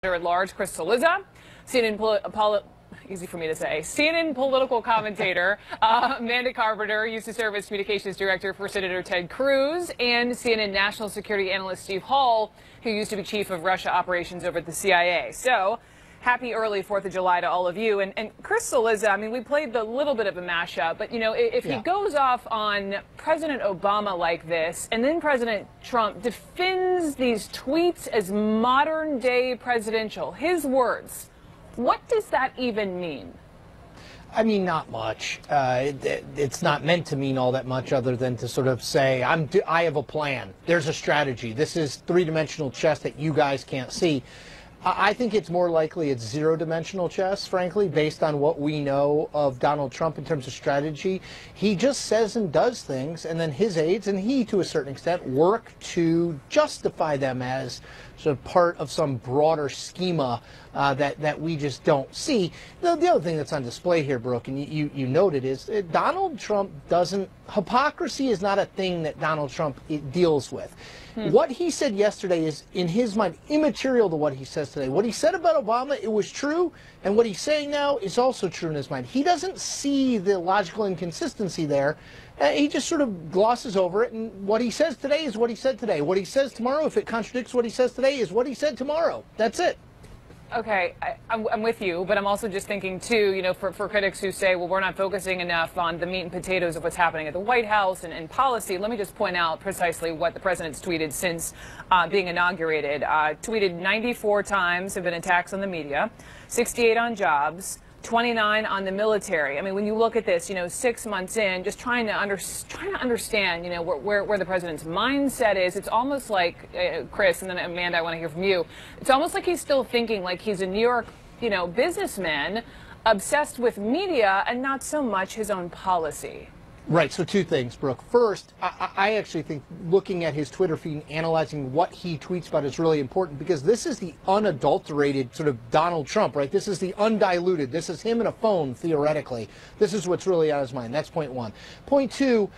at large, Chris Cillizza, easy for me to say, CNN political commentator Amanda Carpenter used to serve as communications director for Senator Ted Cruz, and CNN national security analyst Steve Hall, who used to be chief of Russia operations over at the CIA. So, happy early 4th of July to all of you. And Chris Cillizza, I mean, we played the little bit of a mashup, but, you know, if he goes off on President Obama like this, and then President Trump defends these tweets as modern-day presidential, his words, what does that even mean? I mean, not much. It's not meant to mean all that much other than to sort of say, I have a plan. There's a strategy. This is three-dimensional chess that you guys can't see. I think it's more likely it's zero-dimensional chess, frankly, based on what we know of Donald Trump in terms of strategy. He just says and does things, and then his aides and he, to a certain extent, work to justify them as sort of part of some broader schema that we just don't see. The other thing that's on display here, Brooke, and you noted, is Donald Trump doesn't, hypocrisy is not a thing that Donald Trump deals with. What he said yesterday is, in his mind, immaterial to what he says today. What he said about Obama, it was true, and what he's saying now is also true in his mind. He doesn't see the logical inconsistency there. He just sort of glosses over it, and what he says today is what he said today. What he says tomorrow, if it contradicts what he says today, is what he said tomorrow. That's it. Okay, I'm with you, but I'm also just thinking, too, you know, for critics who say, well, we're not focusing enough on the meat and potatoes of what's happening at the White House and policy, let me just point out precisely what the president's tweeted since being inaugurated. Tweeted 94 times have been attacks on the media, 68 on jobs, 29 on the military. I mean, when you look at this, you know, 6 months in, just trying to understand, you know, where the president's mindset is. It's almost like, Chris, and then Amanda, I want to hear from you. It's almost like he's still thinking like he's a New York, you know, businessman obsessed with media and not so much his own policy. Right, so two things, Brooke. First, I actually think looking at his Twitter feed and analyzing what he tweets about is really important, because this is the unadulterated sort of Donald Trump, right? This is the undiluted. This is him and a phone, theoretically. This is what's really on his mind. That's point one. Point two,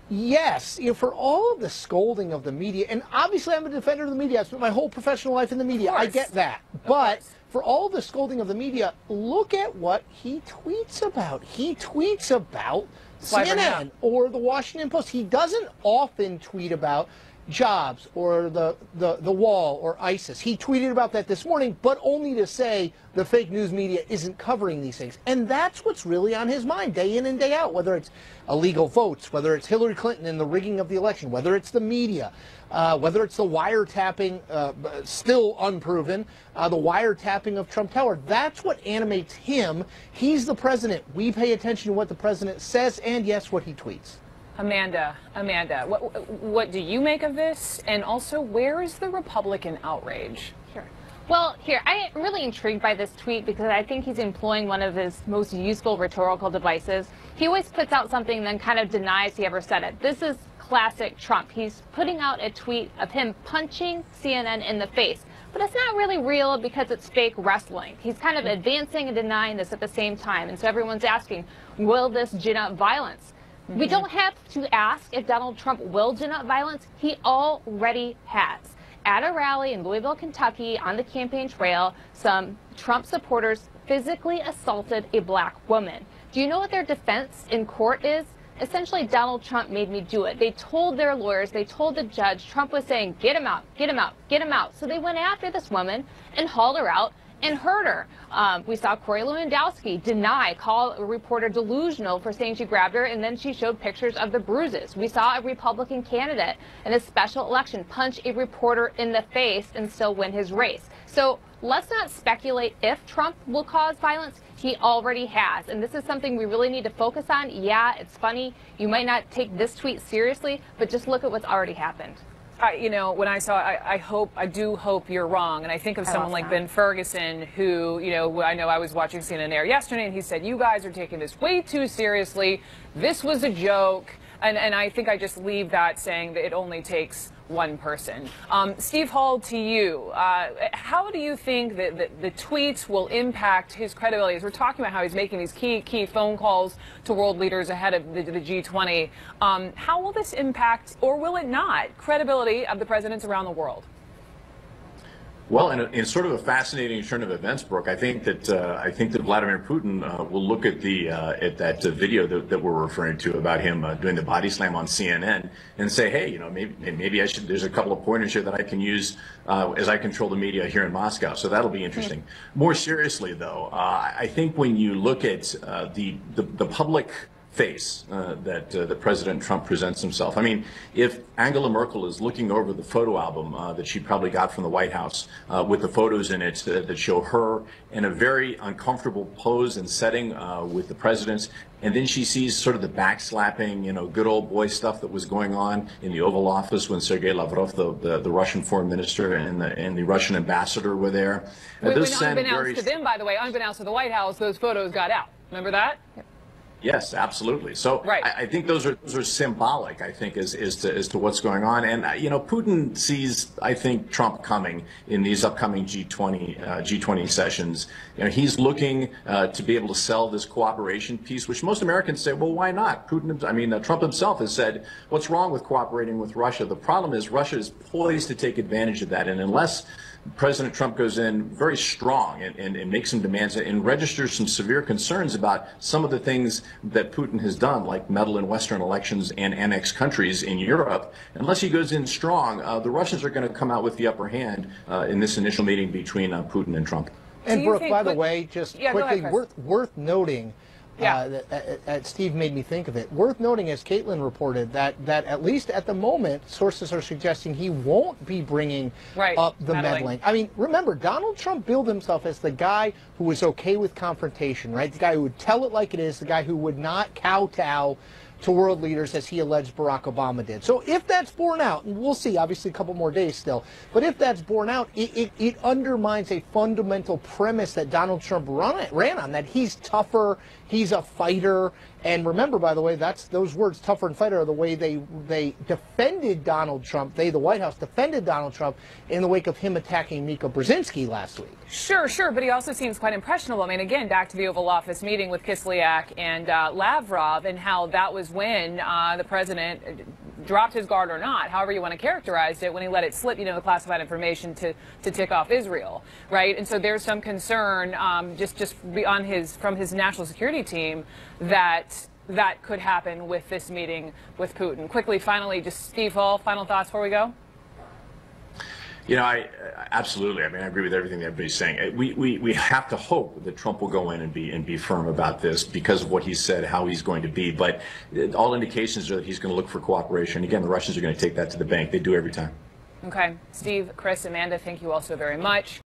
yes, you know, for all of the scolding of the media, and obviously I'm a defender of the media. I've spent my whole professional life in the media. I get that. But for all the scolding of the media, look at what he tweets about. He tweets about CNN or the Washington Post. He doesn't often tweet about jobs or the wall or ISIS. He tweeted about that this morning, but only to say the fake news media isn't covering these things. And that's what's really on his mind day in and day out, whether it's illegal votes, whether it's Hillary Clinton and the rigging of the election, whether it's the media, whether it's the wiretapping, still unproven, the wiretapping of Trump Tower. That's what animates him. He's the president. We pay attention to what the president says and, yes, what he tweets. Amanda, what do you make of this? And also, where is the Republican outrage? Sure. Well, here, I am really intrigued by this tweet because I think he's employing one of his most useful rhetorical devices. He always puts out something and then kind of denies he ever said it. This is classic Trump. He's putting out a tweet of him punching CNN in the face. But it's not really real because it's fake wrestling. He's kind of advancing and denying this at the same time. And so everyone's asking, will this gin up violence? We don't have to ask if Donald Trump will gin up violence. He already has. At a rally in Louisville, Kentucky, on the campaign trail, some Trump supporters physically assaulted a black woman. Do you know what their defense in court is? Essentially, Donald Trump made me do it. They told their lawyers, they told the judge, Trump was saying, get him out, get him out, get him out. So they went after this woman and hauled her out and hurt her. We saw Corey Lewandowski call a reporter delusional for saying she grabbed her, and then she showed pictures of the bruises. We saw a Republican candidate in a special election punch a reporter in the face and still win his race. So let's not speculate if Trump will cause violence. He already has, and this is something we really need to focus on. Yeah, it's funny. You might not take this tweet seriously, but just look at what's already happened. You know, when I saw, I do hope you're wrong. And I think of someone like Ben Ferguson, who, you know, I know I was watching CNN Air yesterday, and he said, you guys are taking this way too seriously. This was a joke. And I think I just leave that saying that it only takes one person. Steve Hall, to you, how do you think that the tweets will impact his credibility? As we're talking about how he's making these key phone calls to world leaders ahead of the G20, how will this impact, or will it not, credibility of the presidents around the world? Well, in sort of a fascinating turn of events, Brooke, I think that Vladimir Putin will look at that video that we're referring to about him doing the body slam on CNN and say, hey, you know, maybe I should. There's a couple of pointers here that I can use as I control the media here in Moscow. So that'll be interesting. More seriously, though, I think when you look at the public face that President Trump presents himself. I mean, if Angela Merkel is looking over the photo album that she probably got from the White House with the photos in it that show her in a very uncomfortable pose and setting with the president, and then she sees sort of the backslapping, you know, good old boy stuff that was going on in the Oval Office when Sergei Lavrov, the Russian foreign minister, and the Russian ambassador were there. When unbeknownst to them, by the way, unbeknownst to the White House, those photos got out. Remember that? Yep. Yes, absolutely. So right. I think those are symbolic, I think, as to what's going on. And, you know, Putin sees, I think, Trump coming in these upcoming G20 sessions. You know, he's looking to be able to sell this cooperation piece, which most Americans say, well, why not? Trump himself has said, what's wrong with cooperating with Russia? The problem is Russia is poised to take advantage of that. And unless President Trump goes in very strong and makes some demands and registers some severe concerns about some of the things that Putin has done, like meddle in Western elections and annex countries in Europe. Unless he goes in strong, the Russians are going to come out with the upper hand in this initial meeting between Putin and Trump. And Brooke, by the way, just quickly, worth noting, Steve made me think of it. Worth noting, as Caitlin reported, that at least at the moment, sources are suggesting he won't be bringing up the meddling. I mean, remember, Donald Trump billed himself as the guy who was okay with confrontation, right? The guy who would tell it like it is, the guy who would not kowtow to world leaders as he alleged Barack Obama did. So if that's borne out, and we'll see, obviously a couple more days still, but if that's borne out, it undermines a fundamental premise that Donald Trump ran on, that he's tougher, he's a fighter. And remember, by the way, those words, tougher and fighter, are the way they defended Donald Trump. The White House defended Donald Trump in the wake of him attacking Mika Brzezinski last week. Sure, but he also seems quite impressionable. I mean, again, back to the Oval Office meeting with Kislyak and Lavrov, and how that was when the president dropped his guard or not, however you want to characterize it, when he let it slip, you know, the classified information to tick off Israel, right? And so there's some concern from his national security team that could happen with this meeting with Putin. Quickly, finally, just Steve Hall, final thoughts before we go? You know, absolutely. I mean, I agree with everything that everybody's saying. We have to hope that Trump will go in and be firm about this because of what he said, how he's going to be. But all indications are that he's going to look for cooperation. Again, the Russians are going to take that to the bank. They do every time. Okay. Steve, Chris, Amanda, thank you all so very much.